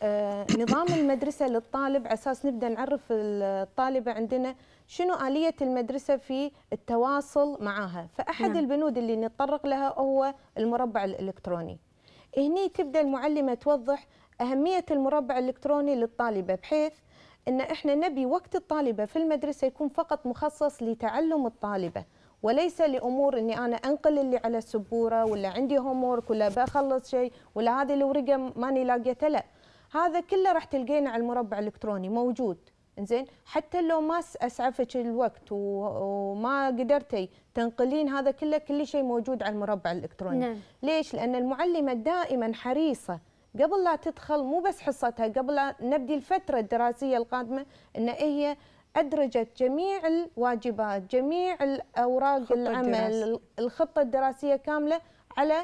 نظام المدرسه للطالب على اساس نبدا نعرف الطالبه عندنا شنو آلية المدرسة في التواصل معها، فأحد نعم. البنود اللي نتطرق لها هو المربع الإلكتروني. هني تبدأ المعلمة توضح أهمية المربع الإلكتروني للطالبة، بحيث أن إحنا نبي وقت الطالبة في المدرسة يكون فقط مخصص لتعلم الطالبة، وليس لأمور أني أنا أنقل اللي على السبورة ولا عندي هومورك ولا بخلص شيء ولا هذه الورقة ماني لاقيتها، لا، هذا كله راح تلقينا على المربع الإلكتروني موجود. إنزين، حتى لو ما اسعفك الوقت وما قدرتي تنقلين هذا كله، كل شيء موجود على المربع الالكتروني. نعم. ليش؟ لان المعلمه دائما حريصه قبل لا تدخل، مو بس حصتها، قبل لا نبدي الفتره الدراسيه القادمه، ان هي ادرجت جميع الواجبات، جميع الاوراق العمل، الدراسية. الخطه الدراسيه كامله على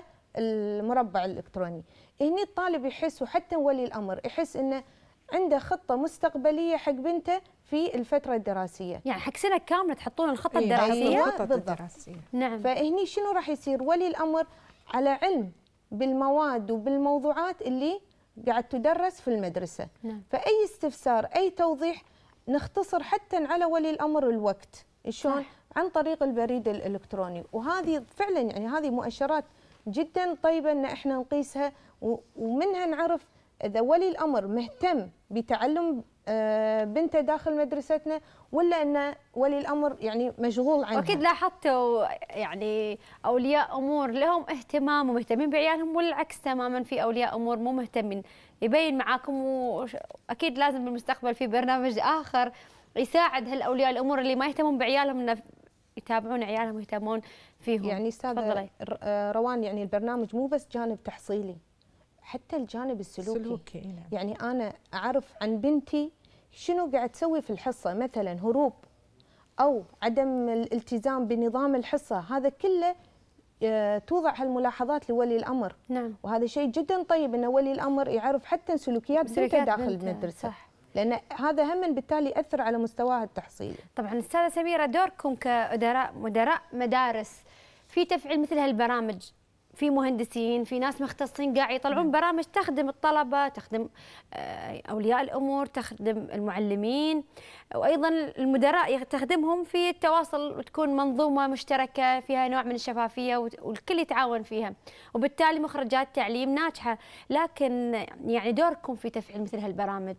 المربع الالكتروني. هني الطالب يحس، وحتى ولي الامر يحس انه عنده خطة مستقبلية حق بنته في الفترة الدراسية، يعني حق سنة كاملة تحطون الخطة إيه الدراسية. الخطة الدراسية. نعم. فهني شنو راح يصير؟ ولي الأمر على علم بالمواد وبالموضوعات اللي قاعد تدرس في المدرسة. نعم. فأي استفسار، أي توضيح، نختصر حتى على ولي الأمر الوقت، شلون؟ عن طريق البريد الإلكتروني، وهذه فعلا يعني هذه مؤشرات جدا طيبة ان احنا نقيسها، ومنها نعرف إذا ولي الأمر مهتم بتعلم بنته داخل مدرستنا، ولا أن ولي الأمر يعني مشغول عنها. أكيد لاحظتوا يعني أولياء أمور لهم اهتمام ومهتمين بعيالهم، والعكس تماما في أولياء أمور مو مهتمين، يبين معاكم، وأكيد لازم بالمستقبل في برنامج آخر يساعد هالأولياء الأمور اللي ما يهتمون بعيالهم إنه يتابعون عيالهم ويهتمون فيهم. يعني أستاذة روان، يعني البرنامج مو بس جانب تحصيلي، حتى الجانب السلوكي. سلوكي نعم. يعني أنا أعرف عن بنتي شنو قاعد تسوي في الحصة، مثلا هروب أو عدم الالتزام بنظام الحصة، هذا كله توضع هالملاحظات لولي الامر. نعم. وهذا شيء جدا طيب ان ولي الامر يعرف حتى سلوكيات بنته داخل المدرسه. صح. لان هذا هم بالتالي ياثر على مستواها التحصيلي. طبعا استاذه سميره، دوركم كادراء مدراء مدارس في تفعيل مثل هالبرامج، في مهندسين، في ناس مختصين قاعد يطلعون برامج تخدم الطلبه، تخدم اولياء الامور، تخدم المعلمين، وايضا المدراء تخدمهم في التواصل، وتكون منظومه مشتركه فيها نوع من الشفافيه والكل يتعاون فيها، وبالتالي مخرجات تعليم ناجحه. لكن يعني دوركم في تفعيل مثل هالبرامج؟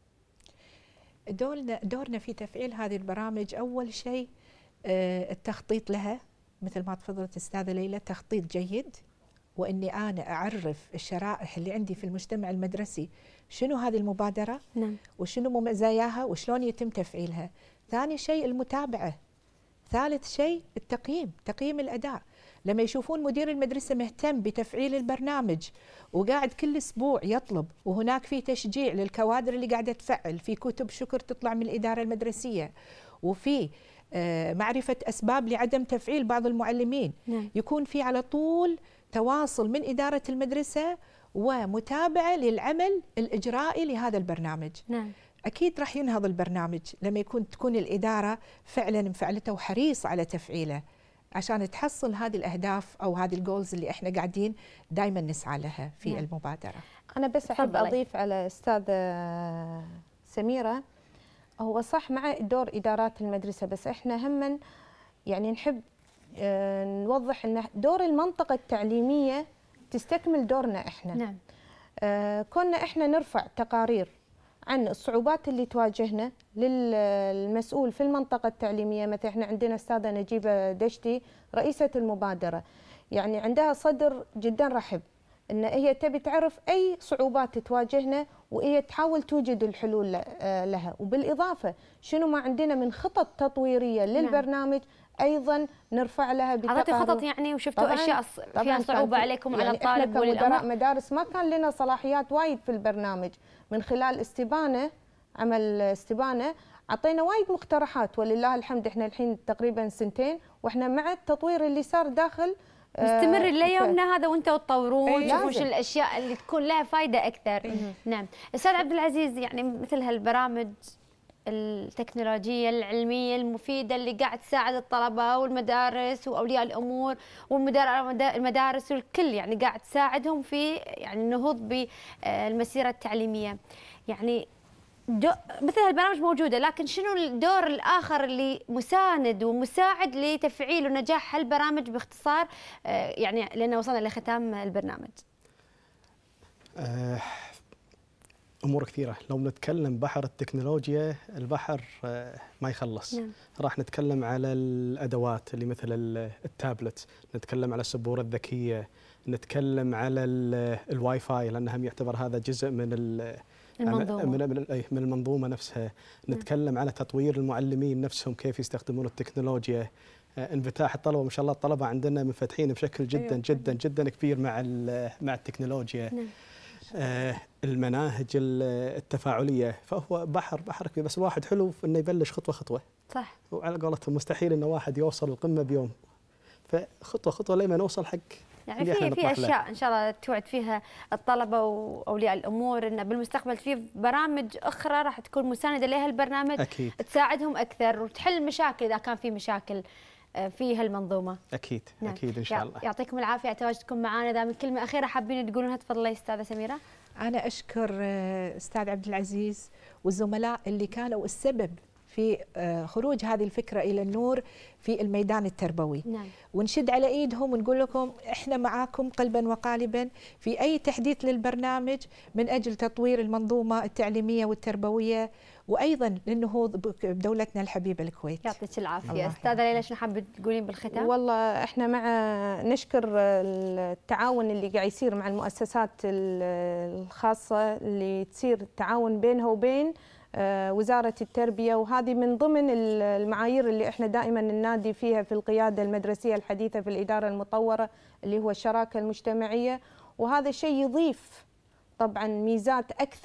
دورنا دورنا في تفعيل هذه البرامج اول شيء التخطيط لها، مثل ما تفضلت استاذه ليلى، تخطيط جيد، واني انا اعرف الشرائح اللي عندي في المجتمع المدرسي شنو هذه المبادره. نعم. وشنو مزاياها وشلون يتم تفعيلها. ثاني شيء المتابعه. ثالث شيء التقييم، تقييم الاداء. لما يشوفون مدير المدرسه مهتم بتفعيل البرنامج وقاعد كل اسبوع يطلب، وهناك في تشجيع للكوادر اللي قاعده تفعل، في كتب شكر تطلع من الاداره المدرسيه، وفي معرفة أسباب لعدم تفعيل بعض المعلمين. نعم. يكون في على طول تواصل من إدارة المدرسة ومتابعة للعمل الإجرائي لهذا البرنامج. نعم. أكيد راح ينهض البرنامج لما يكون تكون الإدارة فعلا مفعلته وحريصة على تفعيله، عشان تحصل هذه الأهداف أو هذه الجولز اللي إحنا قاعدين دائما نسعى لها في نعم. المبادرة. أنا بس أحب أضيف على أستاذة سميرة، هو صح مع دور إدارات المدرسة، بس إحنا هم يعني نحب نوضح أن دور المنطقة التعليمية تستكمل دورنا إحنا. نعم. كنا إحنا نرفع تقارير عن الصعوبات اللي تواجهنا للمسؤول في المنطقة التعليمية. مثلا إحنا عندنا أستاذة نجيبة دشتي رئيسة المبادرة، يعني عندها صدر جدا رحب ان هي تبي تعرف اي صعوبات تواجهنا وهي تحاول توجد الحلول لها، وبالاضافه شنو ما عندنا من خطط تطويريه للبرنامج ايضا نرفع لها بتقارير. اعطيتي خطط يعني وشفتوا اشياء فيها صعوبه عليكم يعني على الطالب والامر؟ كمدراء مدارس ما كان لنا صلاحيات وايد في البرنامج، من خلال استبانه عمل استبانه اعطينا وايد مقترحات، ولله الحمد احنا الحين تقريبا سنتين واحنا مع التطوير اللي صار داخل مستمر ليومنا هذا، وانتم تطورون تشوفون وش الاشياء اللي تكون لها فائده اكثر. نعم. استاذ عبد العزيز، يعني مثل هالبرامج التكنولوجيه العلميه المفيده اللي قاعد تساعد الطلبه والمدارس واولياء الامور والمدراء المدارس والكل، يعني قاعد تساعدهم في يعني النهوض بالمسيره التعليميه، يعني مثل هالبرامج موجوده، لكن شنو الدور الاخر اللي مساند ومساعد لتفعيل ونجاح هالبرامج باختصار، يعني لان وصلنا لختام البرنامج؟ امور كثيره، لو نتكلم بحر التكنولوجيا البحر ما يخلص. نعم. راح نتكلم على الادوات اللي مثل التابلت، نتكلم على السبوره الذكيه، نتكلم على الواي فاي لانها يعتبر هذا جزء من المنظومة. من من من المنظومه نفسها. نتكلم على تطوير المعلمين نفسهم كيف يستخدمون التكنولوجيا، انفتاح الطلبه، ما شاء الله الطلبه عندنا منفتحين بشكل جدا جدا جدا كبير مع مع التكنولوجيا. آه المناهج التفاعليه، فهو بحر بحر كبير، بس الواحد حلو انه يبلش خطوه خطوه. صح. وعلى قولتهم مستحيل انه واحد يوصل القمه بيوم، فخطوه خطوه لما نوصل حق يعني في في اشياء ان شاء الله توعد فيها الطلبه واولياء الامور ان بالمستقبل في برامج اخرى راح تكون مسانده لها البرنامج، أكيد. تساعدهم اكثر وتحل مشاكل اذا كان في مشاكل في هالمنظومه. اكيد. نعم. اكيد ان شاء الله. يعطيكم العافيه على تواجدكم معنا. اذا من كلمه اخيره حابين تقولونها تفضلي استاذه سميره. انا اشكر استاذ عبد العزيز والزملاء اللي كانوا السبب في خروج هذه الفكرة إلى النور في الميدان التربوي. نعم. ونشد على إيدهم ونقول لكم إحنا معاكم قلبا وقالبا في أي تحديث للبرنامج من أجل تطوير المنظومة التعليمية والتربوية، وأيضا للنهوض بدولتنا الحبيبة الكويت. يعطيك العافية. أستاذة ليلى شنو حابة تقولين بالختام؟ والله إحنا مع نشكر التعاون اللي قاعد يصير مع المؤسسات الخاصة اللي تصير التعاون بينها وبين وزارة التربية، وهذه من ضمن المعايير اللي احنا دائما ننادي فيها في القيادة المدرسية الحديثة في الإدارة المطورة اللي هو الشراكة المجتمعية، وهذا الشيء يضيف طبعا ميزات أكثر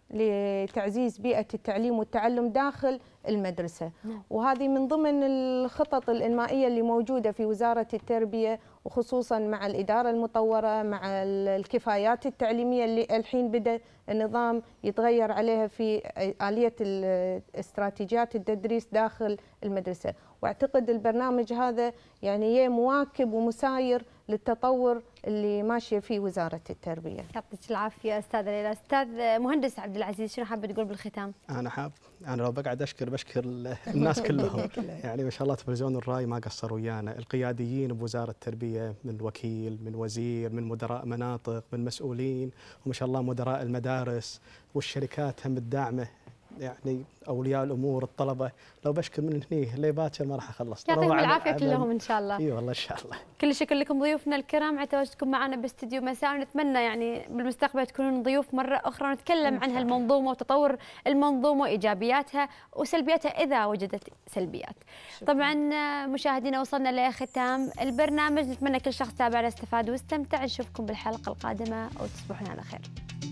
لتعزيز بيئة التعليم والتعلم داخل المدرسة. وهذه من ضمن الخطط الإنمائية اللي موجودة في وزارة التربية، وخصوصا مع الإدارة المطورة، مع الكفايات التعليمية اللي الحين بدأ النظام يتغير عليها في آلية استراتيجيات التدريس داخل المدرسة. واعتقد البرنامج هذا يعني مواكب ومساير للتطور اللي ماشيه فيه وزاره التربيه. يعطيك العافيه استاذه ليلى. استاذ مهندس عبد العزيز، شنو حابه تقول بالختام؟ انا حاب انا لو بقعد اشكر بشكر الناس كلهم يعني ما شاء الله تلفزيون الراي ما قصروا ويانا، القياديين بوزاره التربيه من وكيل من وزير من مدراء مناطق من مسؤولين، وما شاء الله مدراء المدارس والشركات هم الداعمه، يعني اولياء الامور الطلبه، لو بشكر من هني لي باكر ما راح اخلص. يعطيهم العافيه كلهم ان شاء الله. اي والله ان شاء الله. كل الشكر لكم ضيوفنا الكرام على تواجدكم معنا باستديو مساء، ونتمنى يعني بالمستقبل تكونون ضيوف مره اخرى ونتكلم عن هالمنظومه وتطور المنظومه وايجابياتها وسلبياتها اذا وجدت سلبيات. شكرا. طبعا مشاهدينا وصلنا لختام البرنامج، نتمنى كل شخص تابعنا استفاد واستمتع. نشوفكم بالحلقه القادمه وتصبحون على خير.